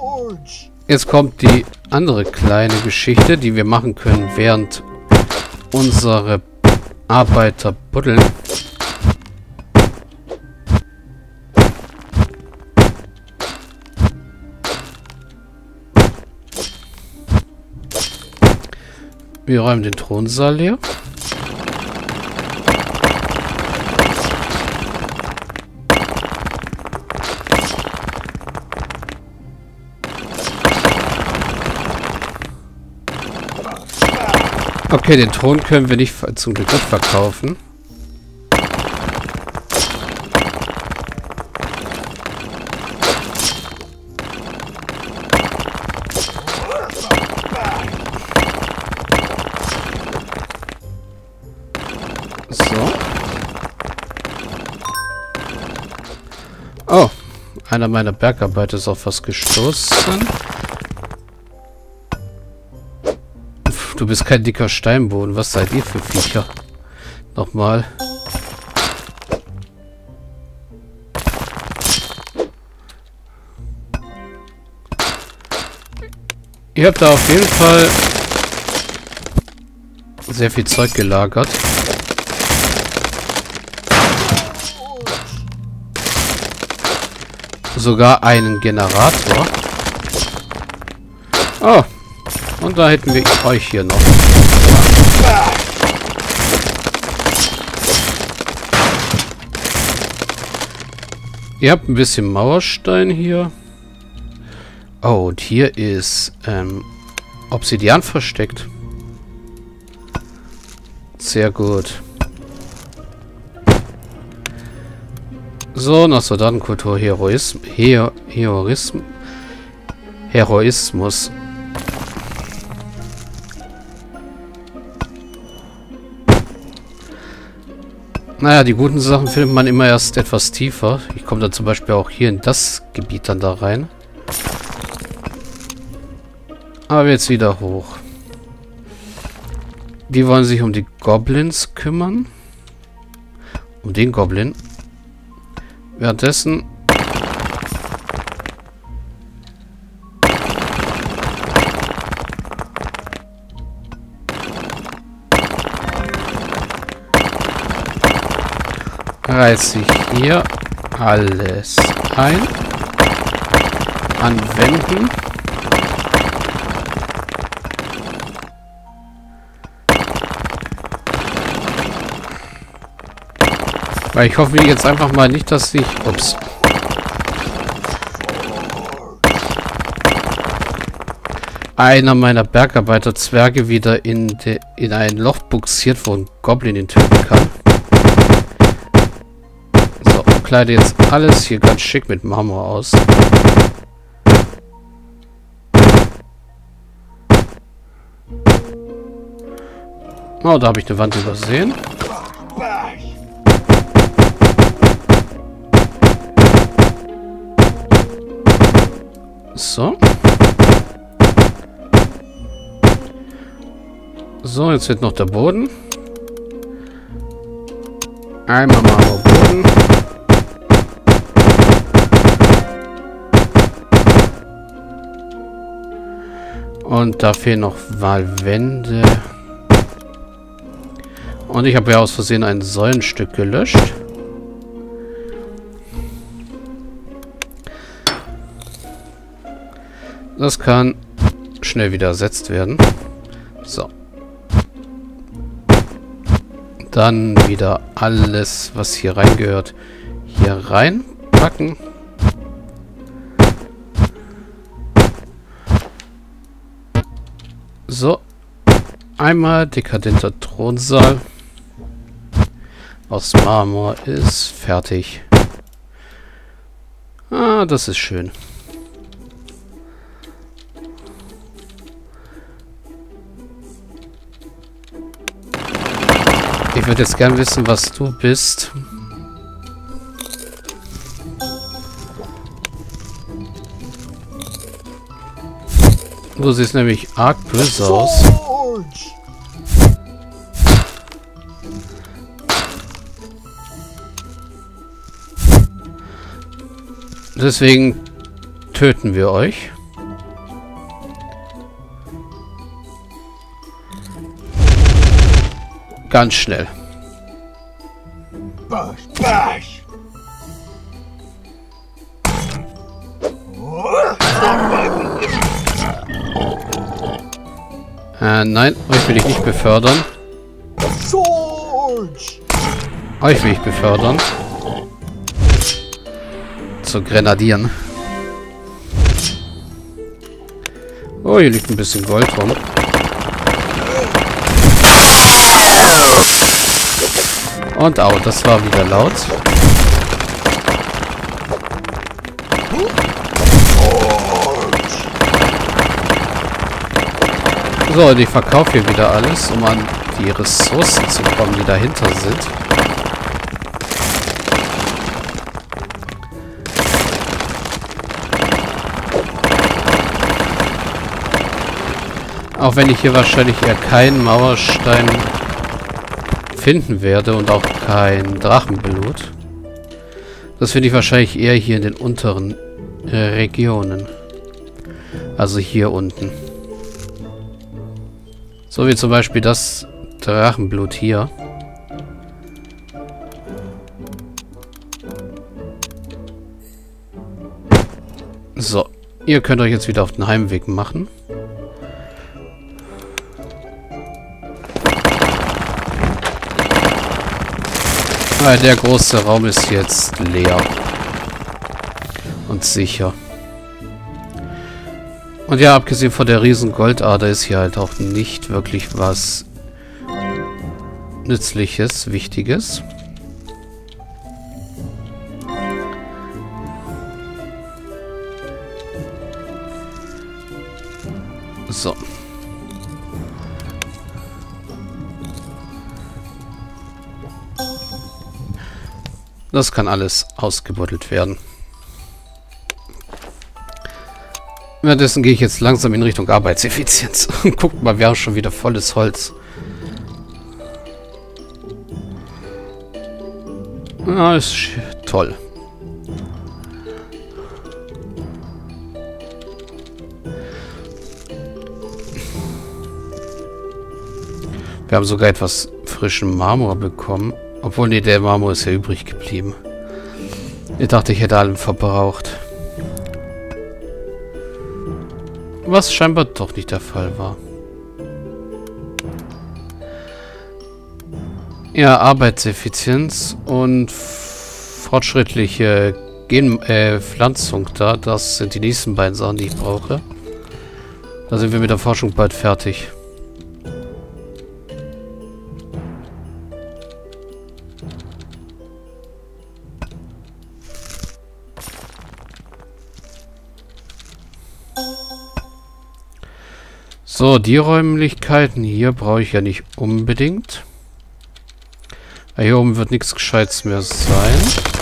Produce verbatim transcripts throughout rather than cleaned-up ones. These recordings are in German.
Jetzt kommt die andere kleine Geschichte, die wir machen können, während unsere Arbeiter buddeln. Wir räumen den Thronsaal leer. Okay, den Thron können wir nicht zum Glück nicht verkaufen. So. Oh, einer meiner Bergarbeiter ist auf was gestoßen. Du bist kein dicker Steinboden. Was seid ihr für Viecher? Nochmal. Ihr habt da auf jeden Fall sehr viel Zeug gelagert. Sogar einen Generator. Oh. Und da hätten wir euch hier noch. Ihr habt ein bisschen Mauerstein hier. Oh, und hier ist ähm, Obsidian versteckt. Sehr gut. So, nach Soldatenkultur, Heroism, Her Heroism, Heroismus. Naja, die guten Sachen findet man immer erst etwas tiefer. Ich komme dann zum Beispiel auch hier in das Gebiet dann da rein. Aber jetzt wieder hoch. Die wollen sich um die Goblins kümmern. Um den Goblin. Währenddessen... reiße ich hier alles ein. Anwenden. Weil ich hoffe jetzt einfach mal nicht, dass ich... Ups. Einer meiner Bergarbeiter-Zwerge wieder in, de, in ein Loch buxiert, wo ein Goblin ihn töten kann. So, kleide jetzt alles hier ganz schick mit Marmor aus. Oh, da habe ich eine Wand übersehen. So. So, jetzt wird noch der Boden. Einmal Marmorboden. Und da fehlen noch mal Wände. Und ich habe ja aus Versehen ein Säulenstück gelöscht. Das kann schnell wieder ersetzt werden. So. Dann wieder alles, was hier reingehört, hier reinpacken. So. Einmal dekadenter Thronsaal. Aus Marmor ist fertig. Ah, das ist schön. Ich würde jetzt gern wissen, was du bist. Du siehst nämlich arg böse aus. Deswegen töten wir euch. Ganz schnell. Bash, bash. Äh, nein, euch will ich nicht befördern. Euch will ich befördern. Zu Grenadieren. Oh, hier liegt ein bisschen Gold rum. Und au, das war wieder laut. So, und ich verkaufe hier wieder alles, um an die Ressourcen zu kommen, die dahinter sind. Auch wenn ich hier wahrscheinlich eher keinen Mauerstein finden werde und auch kein Drachenblut. Das finde ich wahrscheinlich eher hier in den unteren äh, Regionen. Also hier unten. So wie zum Beispiel das Drachenblut hier. So, ihr könnt euch jetzt wieder auf den Heimweg machen. Ah, der große Raum ist jetzt leer. Und sicher. Und ja, abgesehen von der riesen Goldader ist hier halt auch nicht wirklich was Nützliches, Wichtiges. So. Das kann alles ausgebuddelt werden. Währenddessen gehe ich jetzt langsam in Richtung Arbeitseffizienz. Guckt mal, wir haben schon wieder volles Holz. Ja, ist toll. Wir haben sogar etwas frischen Marmor bekommen. Obwohl, nee, der Marmor ist ja übrig geblieben. Ich dachte, ich hätte allen verbraucht. Was scheinbar doch nicht der Fall war. Ja, Arbeitseffizienz und fortschrittliche Gen äh, Pflanzung da. Das sind die nächsten beiden Sachen, die ich brauche. Da sind wir mit der Forschung bald fertig. So, die Räumlichkeiten hier brauche ich ja nicht unbedingt. Hier oben wird nichts Gescheites mehr sein.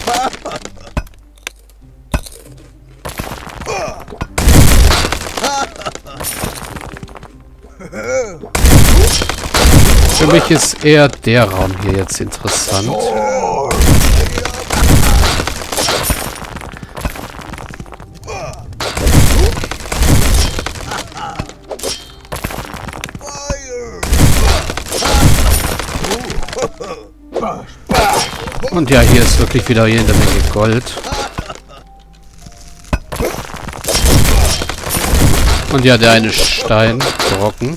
Für mich ist eher der Raum hier jetzt interessant. Und ja, hier ist wirklich wieder jede Menge Gold. Und ja, der eine Steinbrocken.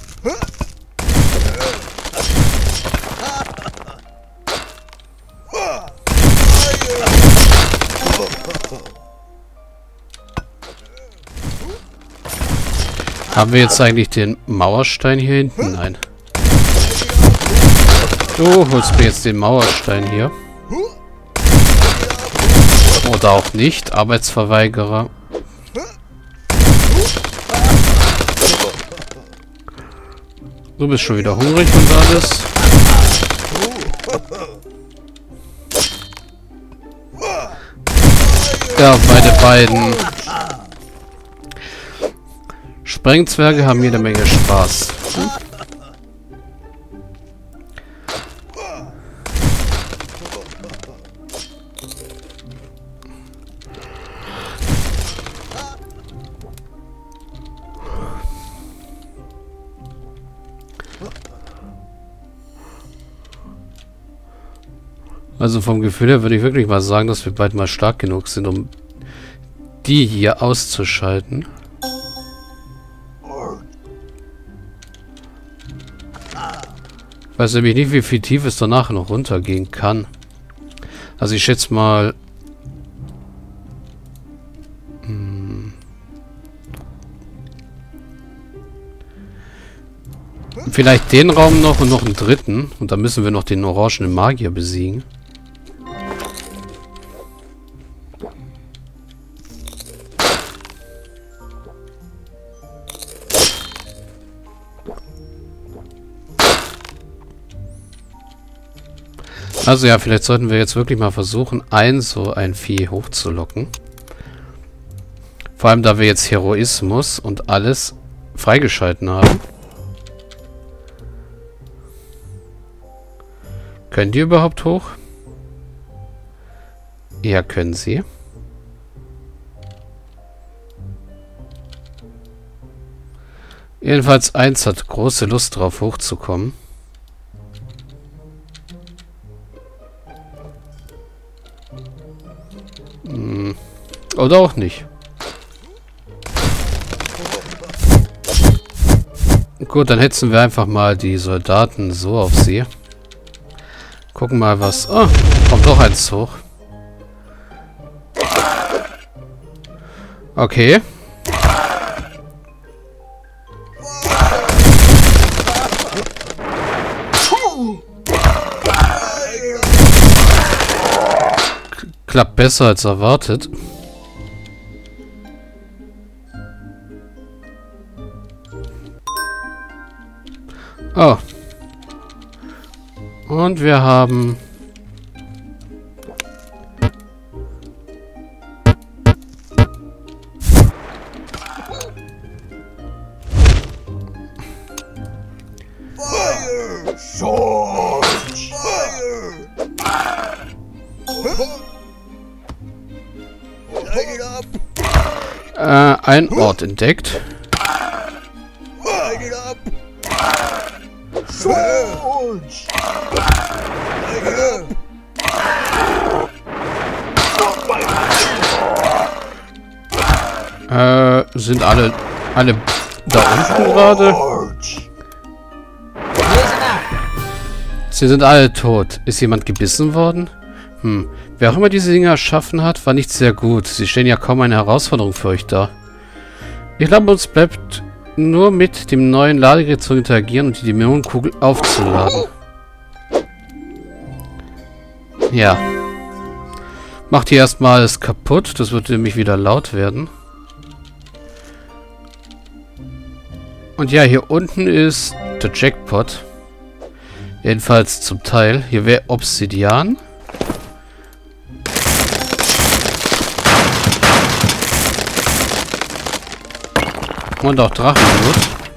Haben wir jetzt eigentlich den Mauerstein hier hinten? Nein. Du holst mir jetzt den Mauerstein hier. Oder auch nicht. Arbeitsverweigerer. Du bist schon wieder hungrig und alles. Ja, meine beiden Sprengzwerge haben jede Menge Spaß. Hm? Also vom Gefühl her würde ich wirklich mal sagen, dass wir bald mal stark genug sind, um die hier auszuschalten. Ich weiß nämlich nicht, wie viel tief es danach noch runtergehen kann. Also ich schätze mal... Hm, vielleicht den Raum noch und noch einen dritten. Und dann müssen wir noch den orangenen Magier besiegen. Also ja, vielleicht sollten wir jetzt wirklich mal versuchen, ein so ein Vieh hochzulocken. Vor allem, da wir jetzt Heroismus und alles freigeschalten haben. Können die überhaupt hoch? Ja, können sie. Jedenfalls eins hat große Lust drauf, hochzukommen. Hm. Oder auch nicht. Gut, dann hetzen wir einfach mal die Soldaten so auf sie. Gucken mal, was... Oh, kommt doch eins hoch. Okay. Klappt besser als erwartet. Oh. Und wir haben... Fire! Sword! Fire! Light it up! Äh, ein Ort entdeckt. Light it up! Swords! Light it up! Äh, sind alle... alle da unten gerade? Sie sind alle tot. Ist jemand gebissen worden? Hm. Wer auch immer diese Dinge erschaffen hat, war nicht sehr gut. Sie stellen ja kaum eine Herausforderung für euch dar. Ich glaube, uns bleibt nur mit dem neuen Ladegerät zu interagieren und die Dämonenkugel aufzuladen. Ja. Macht hier erstmal alles kaputt. Das wird nämlich wieder laut werden. Und ja, hier unten ist der Jackpot. Jedenfalls zum Teil. Hier wäre Obsidian. Und auch Drachenblut.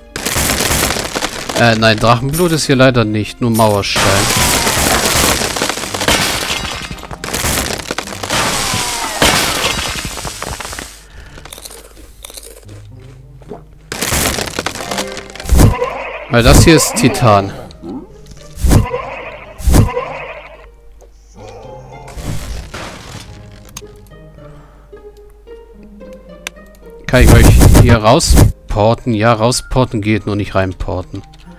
Äh, nein, Drachenblut ist hier leider nicht. Nur Mauerstein. Weil das hier ist Titan. Kann ich euch hier rausporten? Ja, rausporten geht, nur nicht reinporten.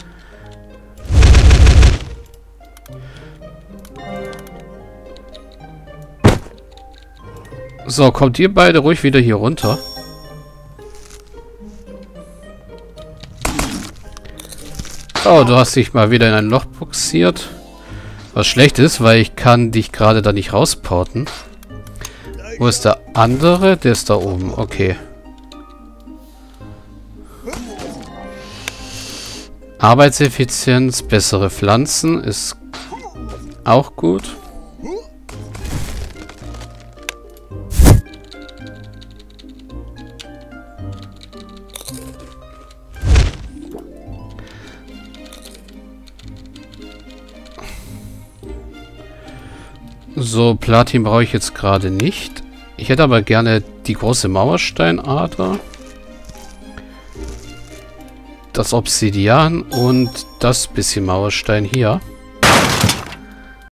So, kommt ihr beide ruhig wieder hier runter. Oh, du hast dich mal wieder in ein Loch buxiert. Was schlecht ist, weil ich kann dich gerade da nicht rausporten. Wo ist der andere? Der ist da oben. Okay. Arbeitseffizienz, bessere Pflanzen ist auch gut. So, Platin brauche ich jetzt gerade nicht. Ich hätte aber gerne die große Mauersteinader. Das Obsidian und das bisschen Mauerstein hier.